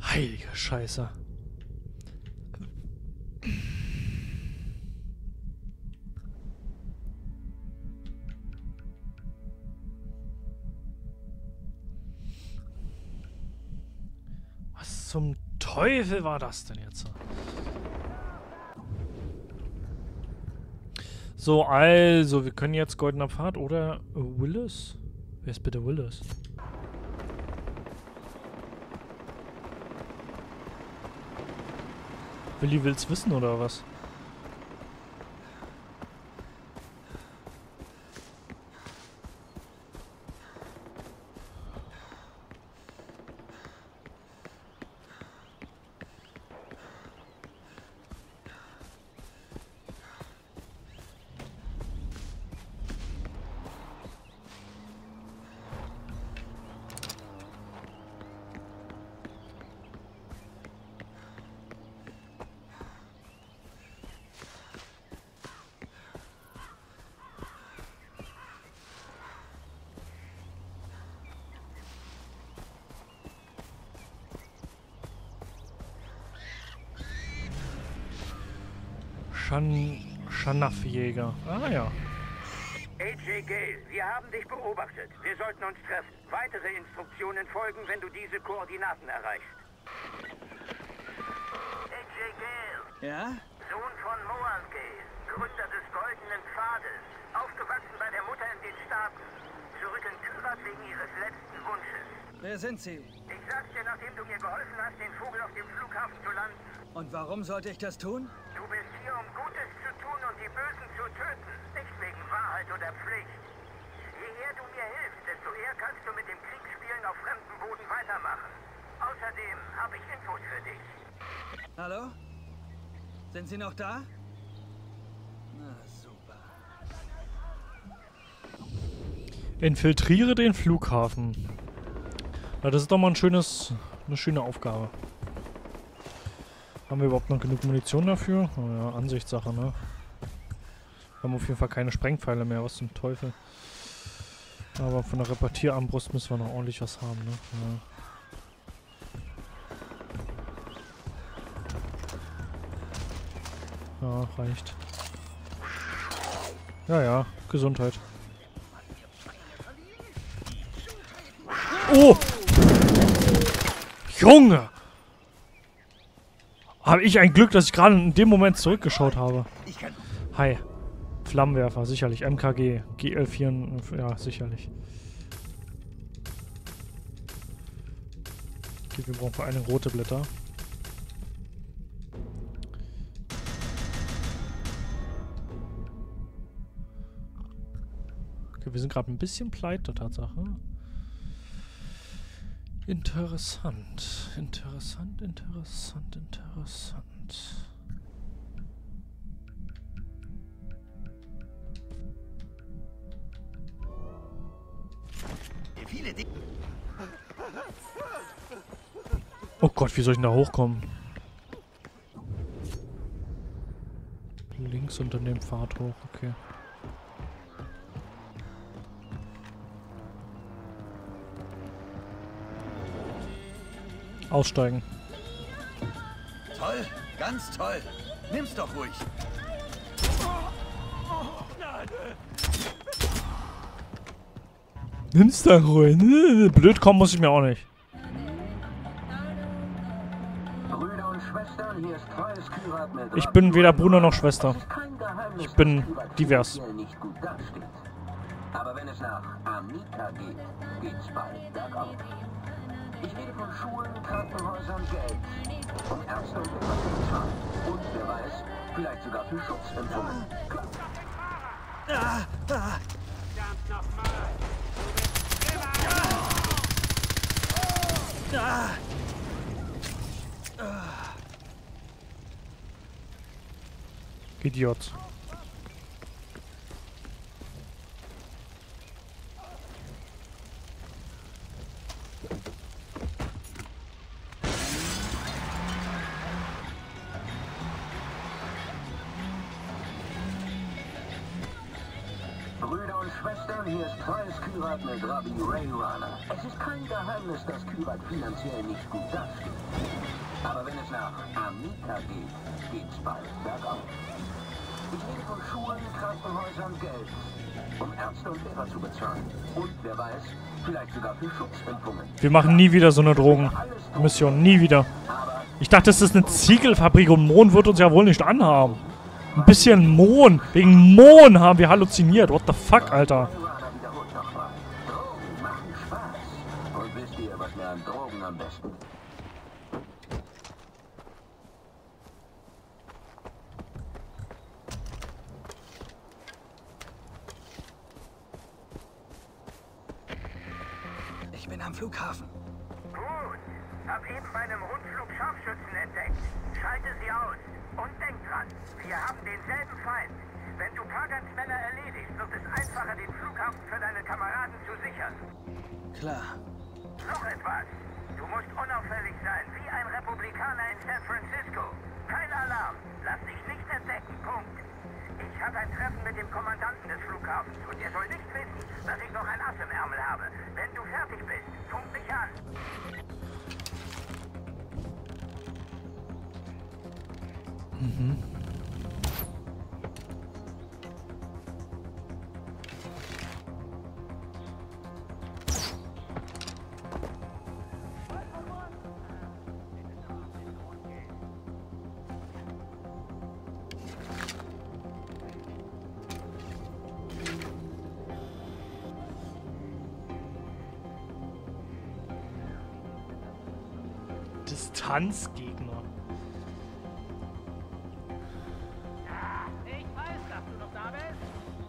Heilige Scheiße. Was zum Teufel war das denn jetzt? So, also, wir können jetzt Goldener Pfad oder Willis? Wer ist bitte Willis? Willi will's wissen, oder was? Scharnaffjäger. Ah ja. AJ Gale, wir haben dich beobachtet. Wir sollten uns treffen. Weitere Instruktionen folgen, wenn du diese Koordinaten erreichst. AJ Gale. Ja? Sohn von Mohan Gale, Gründer des Goldenen Pfades. Aufgewachsen bei der Mutter in den Staaten. Zurück in Kyrat wegen ihres letzten Wunsches. Wer sind Sie? Ich sag's dir, nachdem du mir geholfen hast, den Vogel auf dem Flughafen zu landen. Und warum sollte ich das tun? Du bist hier, um Gutes zu tun und die Bösen zu töten. Nicht wegen Wahrheit oder Pflicht. Je eher du mir hilfst, desto eher kannst du mit dem Kriegsspielen auf fremdem Boden weitermachen. Außerdem habe ich Infos für dich. Hallo? Sind Sie noch da? Na, super. Infiltriere den Flughafen. Na, das ist doch mal eine schöne Aufgabe. Haben wir überhaupt noch genug Munition dafür? Oh ja, Ansichtssache, ne? Wir haben auf jeden Fall keine Sprengpfeile mehr, was zum Teufel. Aber von der Repartierarmbrust müssen wir noch ordentlich was haben, ne? Ja. Ja, reicht. Ja, ja, Gesundheit. Oh! Junge! Habe ich ein Glück, dass ich gerade in dem Moment zurückgeschaut habe. Hi. Flammenwerfer, sicherlich. MKG. GL4, ja, sicherlich. Okay, wir brauchen vor allem rote Blätter. Okay, wir sind gerade ein bisschen pleite, Tatsache. Interessant. Interessant, interessant, interessant. Oh Gott, wie soll ich denn da hochkommen? Links unter dem Pfad hoch, okay. Aussteigen. Toll, ganz toll. Nimm's doch ruhig. Nimm's da ruhig. Blöd kommen muss ich mir auch nicht. Brüder und Schwestern, hier ist treues Kyrat mit Ich bin weder Bruder noch Schwester. Es ist kein Geheimnis, Ich bin dass Kyrat divers. finanziell nicht gut dasteht. Aber wenn es nach Amica geht, geht's bald bergauf. Ich rede von Schulen, Krankenhäusern, Geld. Von Ärzten und Informationsfahren. Und wer weiß, vielleicht sogar für Schutzimpfungen. Idiot. Brüder und Schwestern, Kapitän, hier ist Price Kyrat mit Robbie Rayrunner. Es ist kein Geheimnis, dass Kyrat finanziell nicht gut dasteht. Aber wenn es nach Amica geht, geht's bald bergauf. Ich rede von Schulen, Krankenhäusern, Geld, um Ärzte und Lehrer zu bezahlen. Und wer weiß, vielleicht sogar für Schutzimpfungen. Wir machen nie wieder so eine Drogenmission. Nie wieder. Ich dachte, das ist eine Ziegelfabrik und Mohn wird uns ja wohl nicht anhaben. Ein bisschen Mohn. Wegen Mohn haben wir halluziniert. What the fuck, Alter? Rayrunner wiederholt nochmal. Drogen machen Spaß. Und wisst ihr, was mir an Drogen am besten? Ich bin am Flughafen. Gut. Hab eben bei einem Rundflug Scharfschützen entdeckt. Schalte sie aus. Und denk dran, wir haben denselben Feind. Wenn du Pagan-Männer erledigst, wird es einfacher, den Flughafen für deine Kameraden zu sichern. Klar. Noch etwas. Du musst unauffällig sein, wie ein Republikaner in San Francisco. Kein Alarm. Lass dich nicht entdecken. Punkt. Ich habe ein Treffen mit dem Kommandanten des Flughafens und er soll nicht wissen, dass ich noch ein Ass im Ärmel habe. Wenn du fertig bist, funk mich an. Distanzgegner. Ich weiß, dass du noch da bist.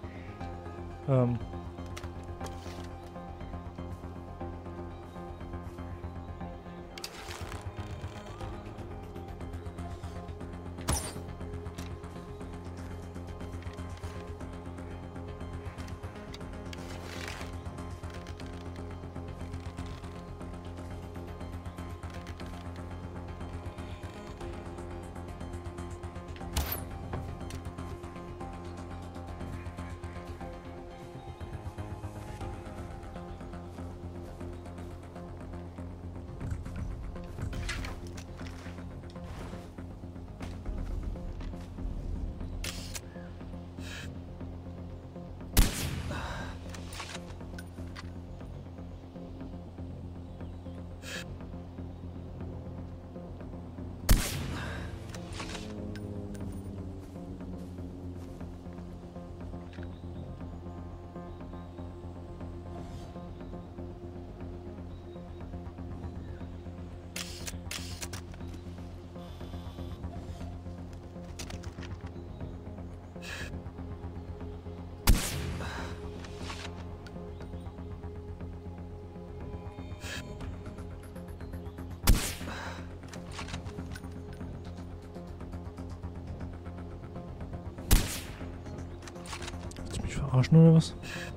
Verarschen oder was?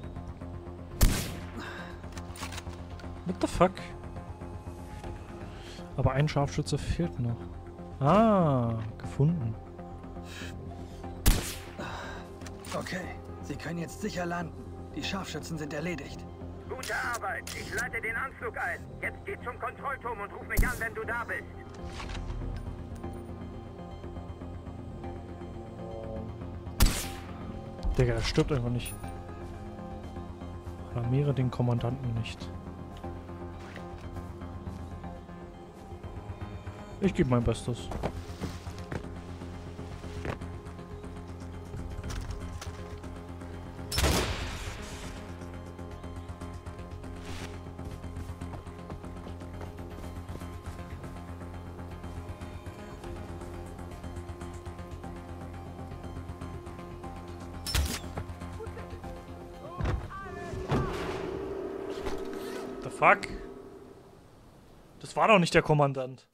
What the fuck? Aber ein Scharfschütze fehlt noch. Ah, gefunden. Okay, Sie können jetzt sicher landen. Die Scharfschützen sind erledigt. Gute Arbeit. Ich leite den Anflug ein. Jetzt geh zum Kontrollturm und ruf mich an, wenn du da bist. Digga, das stirbt einfach nicht. Alarmiere den Kommandanten nicht. Ich gebe mein Bestes. Fuck. Das war doch nicht der Kommandant.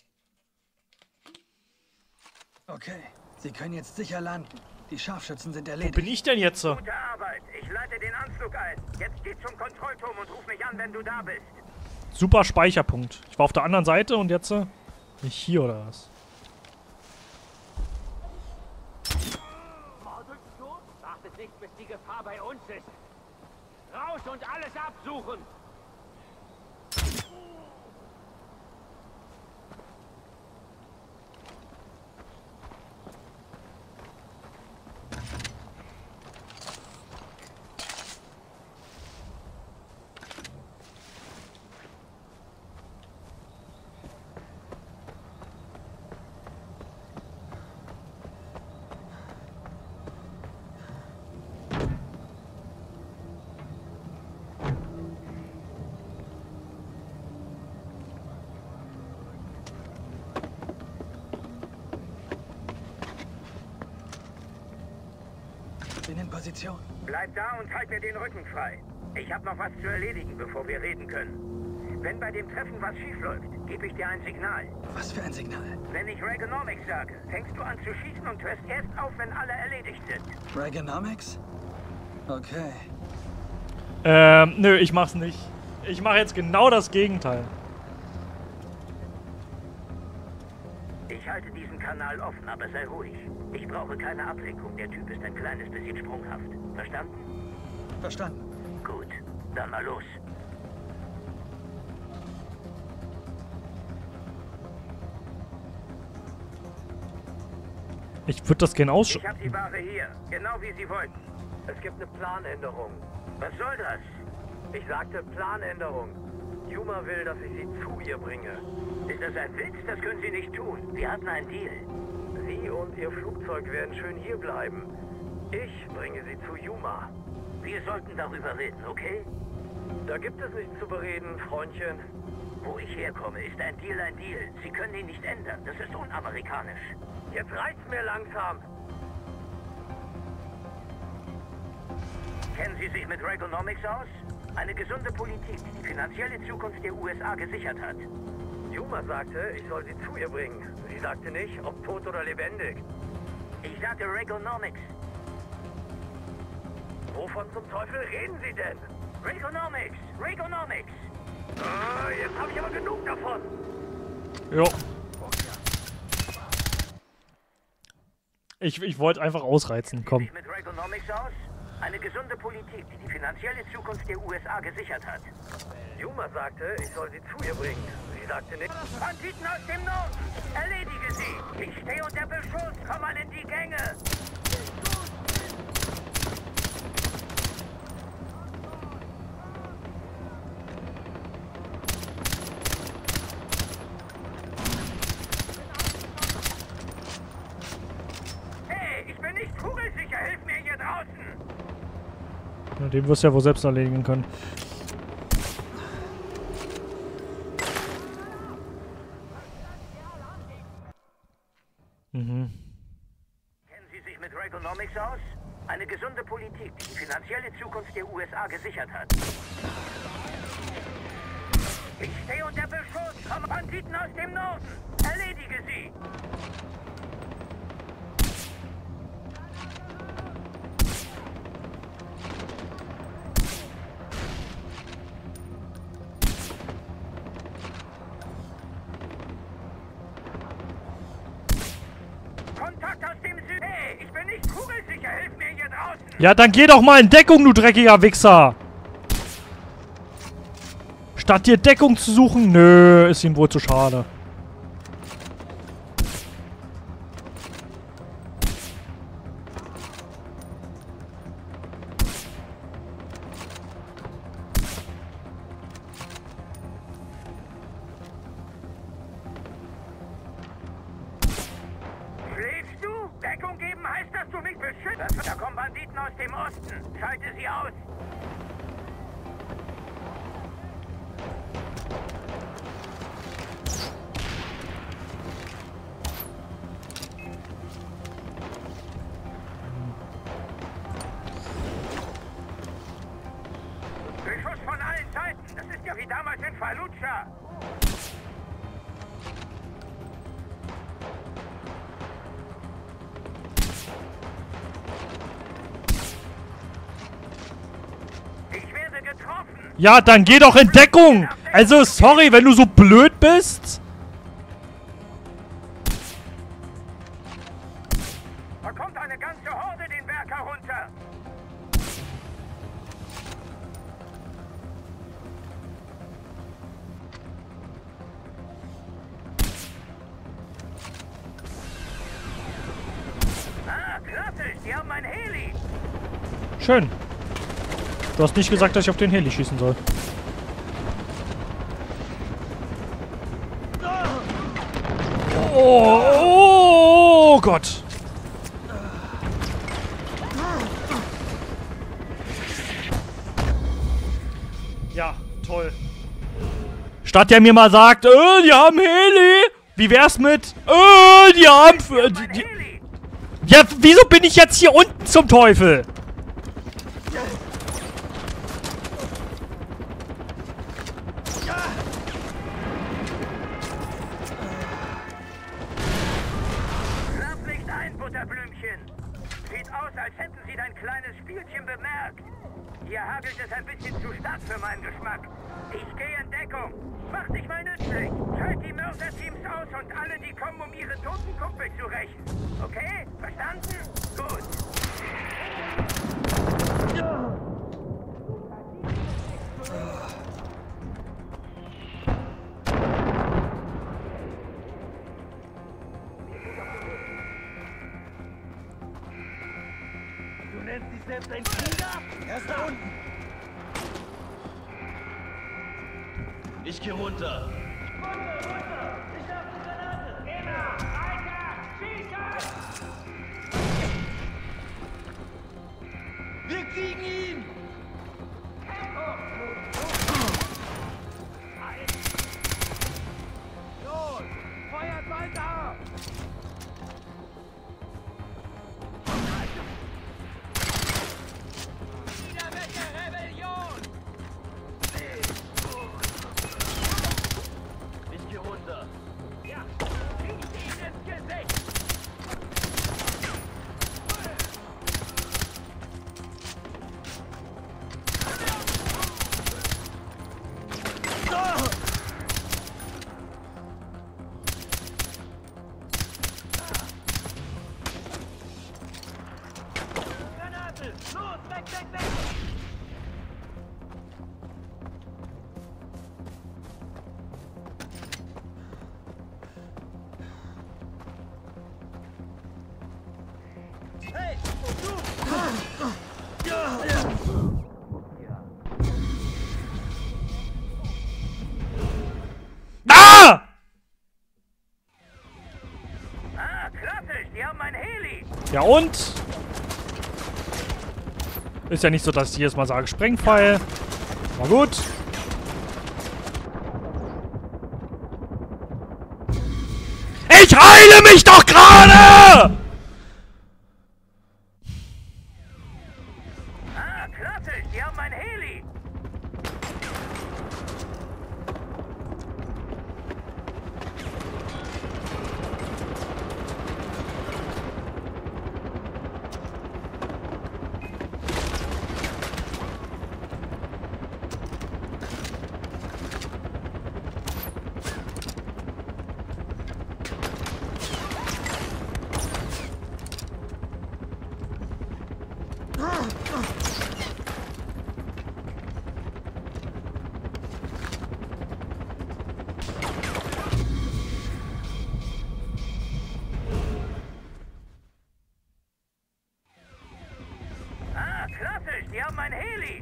Okay, Sie können jetzt sicher landen. Die Scharfschützen sind Wo erledigt. bin ich denn jetzt? Gute Arbeit. Ich leite den Anflug ein. Jetzt geh zum Kontrollturm und ruf mich an, wenn du da bist. Super Speicherpunkt. Ich war auf der anderen Seite und jetzt nicht hier oder was? Wartet nicht, bis die Gefahr bei uns ist. Raus raus und alles absuchen! Bin in Position. Bleib da und halt mir den Rücken frei. Ich habe noch was zu erledigen, bevor wir reden können. Wenn bei dem Treffen was schiefläuft, gebe ich dir ein Signal. Was für ein Signal? Wenn ich Reaganomics sage, fängst du an zu schießen und hörst erst auf, wenn alle erledigt sind. Reaganomics? Okay. Nö, ich mach's nicht. Ich mache jetzt genau das Gegenteil. Ich halte diesen Kanal offen, aber sei ruhig. Ich brauche keine Ablenkung. Der Typ ist ein kleines bisschen sprunghaft. Verstanden? Verstanden. Gut, dann mal los. Ich würde das gern Ich habe die Ware hier, genau wie Sie wollten. Es gibt eine Planänderung. Was soll das? Ich sagte Planänderung. Yuma will, dass ich sie zu ihr bringe. Ist das ein Witz? Das können Sie nicht tun. Wir hatten einen Deal. Sie und Ihr Flugzeug werden schön hier bleiben. Ich bringe Sie zu Yuma. Wir sollten darüber reden, okay? Da gibt es nichts zu bereden, Freundchen. Wo ich herkomme, ist ein Deal ein Deal. Sie können ihn nicht ändern. Das ist unamerikanisch. Jetzt reicht's mir langsam. Kennen Sie sich mit Reaganomics aus? Eine gesunde Politik, die die finanzielle Zukunft der USA gesichert hat. Yuma sagte, ich soll sie zu ihr bringen. Sie sagte nicht, ob tot oder lebendig. Ich sagte Reaganomics. Wovon zum Teufel reden Sie denn? Reaganomics! Reaganomics! Ah, jetzt habe ich aber genug davon. Jo. Ich wollte einfach ausreizen, komm. Mit Reaganomics aus? Eine gesunde Politik, die die finanzielle Zukunft der USA gesichert hat. Yuma sagte, ich soll sie zu ihr bringen. Sie sagte nicht. Banditen aus dem Norden! Erledige sie! Ich stehe unter Beschuss! Komm mal in die Gänge! Hey, ich bin nicht kugelsicher! Hilf mir hier draußen! Ja, den wirst du ja wohl selbst erledigen können. Mhm. Kennen Sie sich mit Reaganomics aus? Eine gesunde Politik, die die finanzielle Zukunft der USA gesichert hat. Ich stehe unter Beschuss! Komm, Banditen aus dem Norden! Erledige sie! Kontakt aus dem Süden! Hey, ich bin nicht kugelsicher! Hilf mir hier draußen! Ja, dann geh doch mal in Deckung, du dreckiger Wichser! Statt dir Deckung zu suchen, nö, ist ihm wohl zu schade. Schläfst du? Deckung geben heißt, dass du mich beschützt. Da kommen Banditen aus dem Osten. Schalte sie aus. Beschuss von allen Seiten. Das ist ja wie damals in Fallujah. Ich werde getroffen. Ja, dann geh doch in Deckung! Also, sorry, wenn du so blöd bist. Da kommt eine ganze Horde den Berg herunter. Schön. Du hast nicht gesagt, dass ich auf den Heli schießen soll. Oh Gott. Ja, toll. Statt der mir mal sagt, die haben Heli. Wie wär's mit, die haben... ja, wieso bin ich jetzt hier unten zum Teufel? Schlaf nicht ein, Butterblümchen. Sieht aus, als hätten Sie dein kleines Spielchen bemerkt. Hier hagelt es ein bisschen zu stark für meinen Geschmack. Ich gehe in Deckung. Mach dich mal nützlich. Schalt die Mörserteams aus und alle, die kommen, um ihre toten Kumpel zu rächen. Okay? Verstanden? Gut. Du nennst dich selbst ein Krieger? Er ist da unten. Ich geh runter. Wir kriegen ihn! Los! Feuert weiter! Widerwette Rebellion! Ich geh runter. Ja, krieg ihn ins Gesicht! Granate! Los, weg, weg, weg! Hey, du! Ah! Ah, klassisch. Die haben ein Heli. Ja und? Ist ja nicht so, dass ich jedes Mal sage Sprengpfeil. War gut. Ich heile mich doch gerade! Ah, klassisch. Die haben ein Heli. Ah, klassisch. Die haben ein Heli.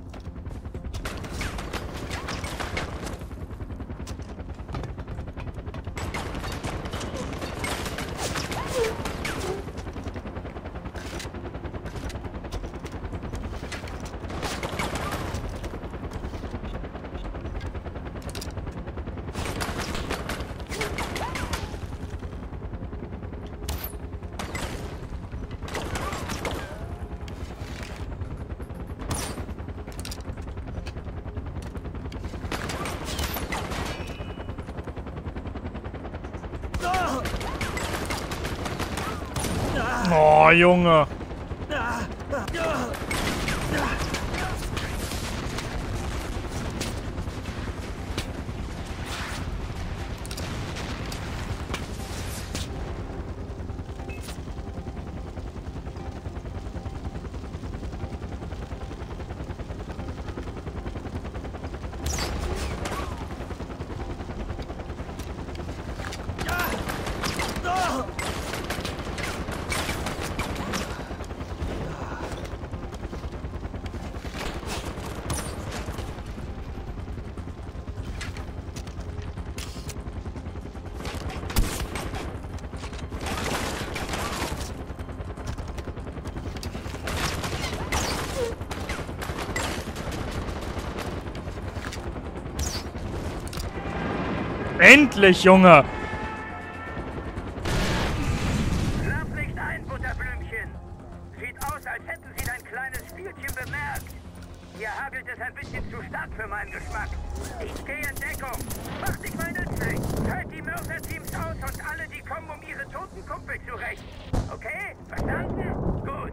Oh, Junge. Endlich, Junge! Schlaf nicht ein, Butterblümchen. Sieht aus, als hätten Sie dein kleines Spielchen bemerkt. Hier hagelt es ein bisschen zu stark für meinen Geschmack. Ich gehe in Deckung. Mach dich mal nützlich. Hört die Mörserteams aus und alle, die kommen um ihre toten Kumpel zurecht. Okay? Verstanden? Gut.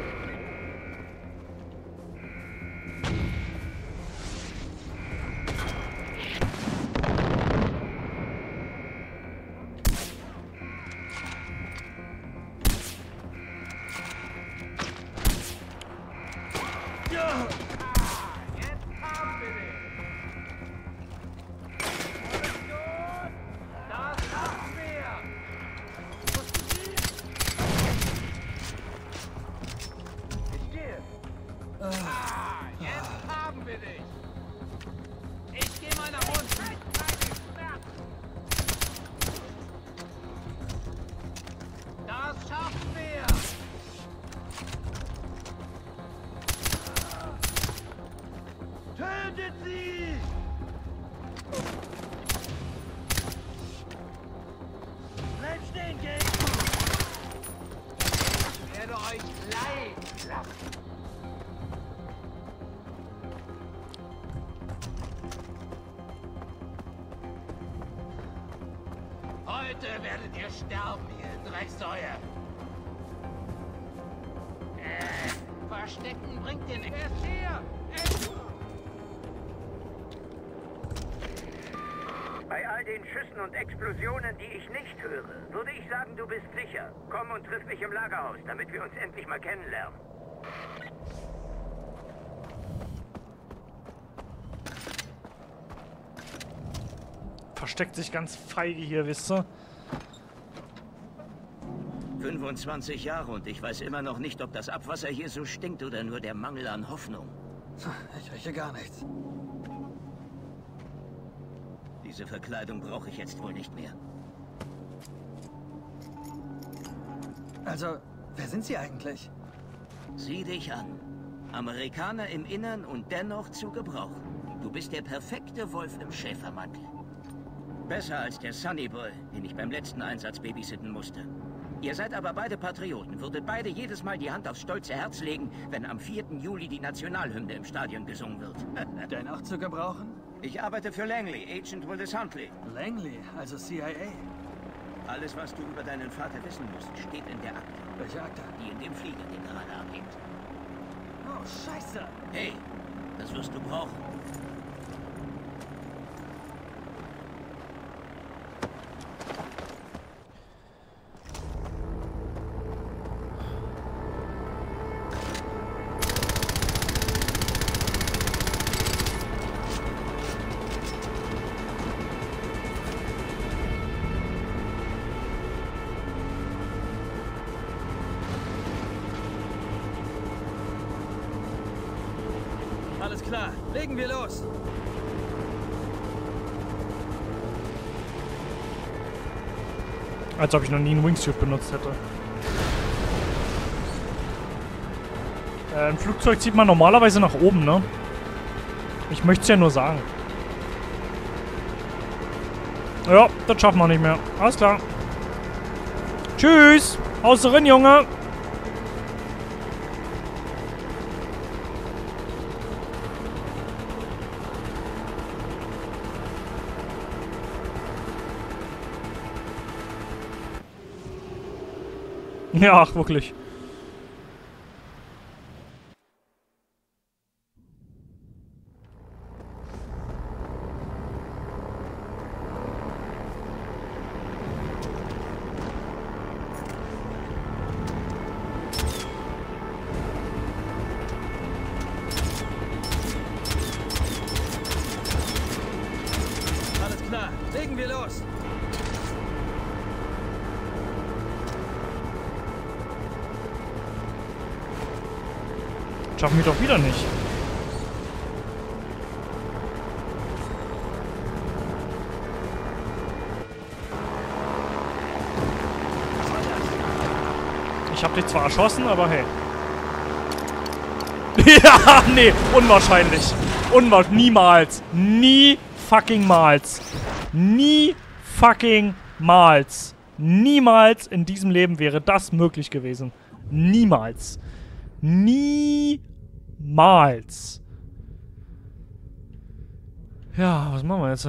Heute werdet ihr sterben, ihr Drecksäue. Verstecken bringt den erst hier. Bei all den Schüssen und Explosionen, die ich nicht höre, würde ich sagen, du bist sicher. Komm und triff mich im Lagerhaus, damit wir uns endlich mal kennenlernen. Versteckt sich ganz feige hier, wisst ihr? 25 Jahre und ich weiß immer noch nicht, ob das Abwasser hier so stinkt oder nur der Mangel an Hoffnung. Ich rieche gar nichts. Diese Verkleidung brauche ich jetzt wohl nicht mehr. Also, wer sind Sie eigentlich? Sieh dich an. Amerikaner im Innern und dennoch zu gebrauchen. Du bist der perfekte Wolf im Schäfermantel. Besser als der Sonny Boy, den ich beim letzten Einsatz babysitten musste. Ihr seid aber beide Patrioten, würdet beide jedes Mal die Hand aufs stolze Herz legen, wenn am 4. Juli die Nationalhymne im Stadion gesungen wird. Denn auch zu gebrauchen? Ich arbeite für Langley, Agent Willis Huntley. Langley, also CIA. Alles, was du über deinen Vater wissen musst, steht in der Akte. Welche Akte? Die in dem Flieger, den gerade abhebt. Oh, Scheiße! Hey, das wirst du brauchen. Alles klar, legen wir los! Als ob ich noch nie einen Wingsuit benutzt hätte. Ein Flugzeug zieht man normalerweise nach oben, ne? Ich möchte es ja nur sagen. Ja, das schaffen wir nicht mehr. Alles klar. Tschüss! Haus drin, Junge! Ja, ach, wirklich. Alles klar, legen wir los! Schaffen wir doch wieder nicht. Ich hab dich zwar erschossen, aber hey. Ja, nee, unwahrscheinlich. Niemals. Nie fucking mals. Nie fucking mals. Niemals in diesem Leben wäre das möglich gewesen. Niemals. Niemals. Ja, was machen wir jetzt?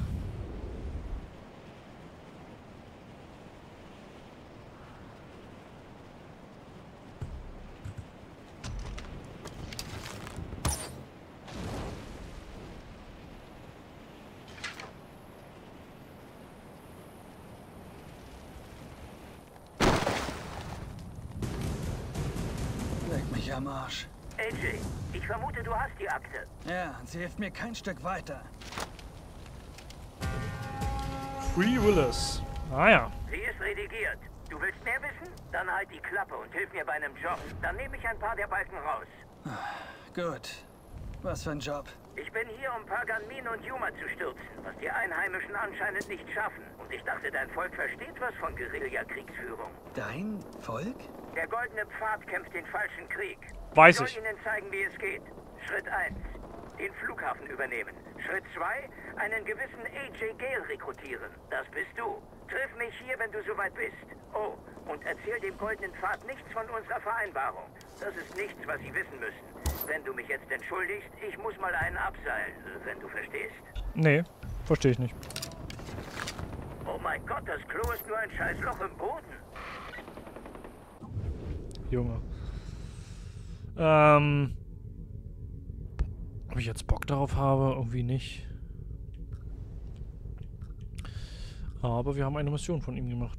Leg mich am Arsch. AJ, ich vermute, du hast die Akte. Ja, sie hilft mir kein Stück weiter. Free Willis. Ah ja. Sie ist redigiert. Du willst mehr wissen? Dann halt die Klappe und hilf mir bei einem Job. Dann nehme ich ein paar der Balken raus. Gut. Was für ein Job? Ich bin hier, um Pagan Min und Yuma zu stürzen, was die Einheimischen anscheinend nicht schaffen. Und ich dachte, dein Volk versteht was von Guerilla-Kriegsführung. Dein Volk? Der Goldene Pfad kämpft den falschen Krieg. Weiß Ich ich. soll Ihnen zeigen, wie es geht. Schritt 1. Den Flughafen übernehmen. Schritt 2. Einen gewissen AJ Gale rekrutieren. Das bist du. Triff mich hier, wenn du soweit bist. Oh, und erzähl dem Goldenen Pfad nichts von unserer Vereinbarung. Das ist nichts, was Sie wissen müssen. Wenn du mich jetzt entschuldigst, ich muss mal einen abseilen, wenn du verstehst. Nee, verstehe ich nicht. Oh mein Gott, das Klo ist nur ein scheiß Loch im Boden. Junge. Ob ich jetzt Bock darauf habe? Irgendwie nicht. Aber wir haben eine Mission von ihm gemacht.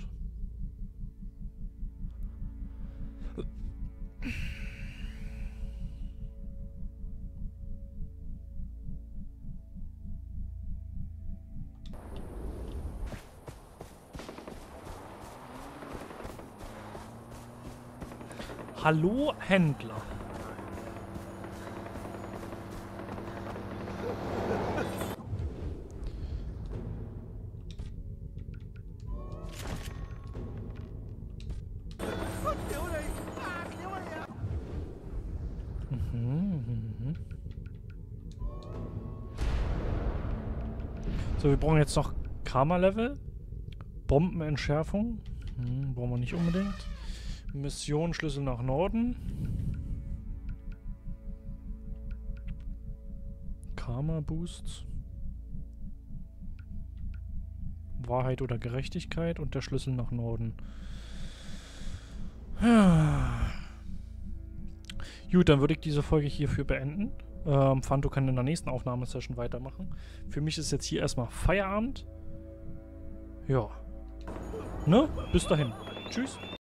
Hallo, Händler. So, wir brauchen jetzt noch Karma-Level. Bombenentschärfung. Brauchen wir nicht unbedingt. Mission Schlüssel nach Norden. Karma-Boost. Wahrheit oder Gerechtigkeit und der Schlüssel nach Norden. Gut, dann würde ich diese Folge hierfür beenden. Fanto kann in der nächsten Aufnahmesession weitermachen. Für mich ist jetzt hier erstmal Feierabend. Ja. Ne? Bis dahin. Tschüss.